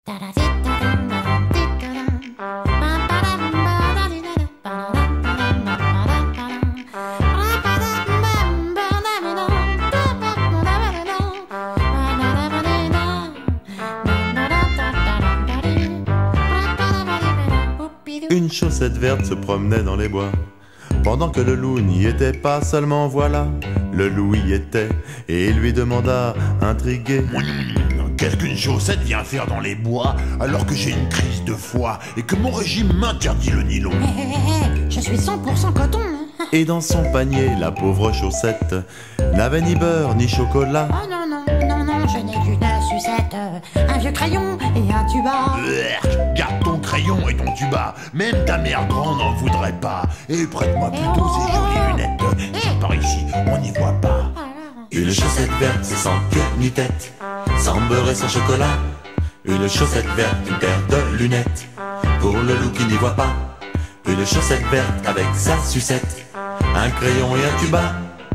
Une chaussette verte se promenait dans les bois, pendant que le loup n'y était pas. Seulement voilà, le loup y était, et il lui demanda, intrigué: qu'est-ce qu'une chaussette vient faire dans les bois alors que j'ai une crise de foie et que mon régime m'interdit le nylon? Je suis 100% coton. Et dans son panier, la pauvre chaussette n'avait ni beurre ni chocolat. Oh non, non, non, non, je n'ai qu'une sucette, un vieux crayon et un tuba. Garde ton crayon et ton tuba, même ta mère grande n'en voudrait pas. Et prête-moi plutôt ces jolies lunettes, par ici, on n'y voit pas. Une chaussette verte, c'est sans queue ni tête, sans beurre et sans chocolat. Une chaussette verte, une paire de lunettes, pour le loup qui n'y voit pas. Une chaussette verte avec sa sucette, un crayon et un tuba.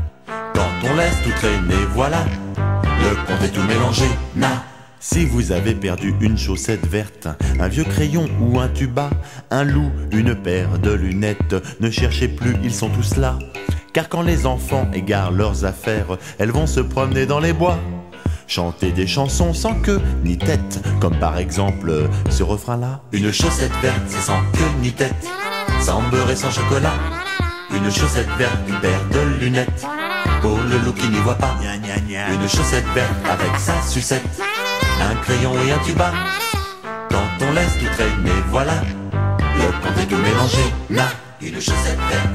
Quand on laisse tout traîner, voilà, le compte est tout mélangé, na. Si vous avez perdu une chaussette verte, un vieux crayon ou un tuba, un loup, une paire de lunettes, ne cherchez plus, ils sont tous là. Car quand les enfants égarent leurs affaires, elles vont se promener dans les bois, chanter des chansons sans queue ni tête, comme par exemple ce refrain-là. Une chaussette verte, c'est sans queue ni tête, sans beurre et sans chocolat. Une chaussette verte, une paire de lunettes, pour le loup qui n'y voit pas. Une chaussette verte avec sa sucette, un crayon et un tuba. Quand on laisse tout traîner, voilà, le compte est tout mélangé, na. Une chaussette verte,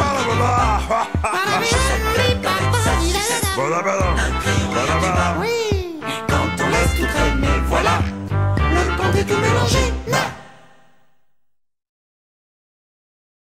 Oui.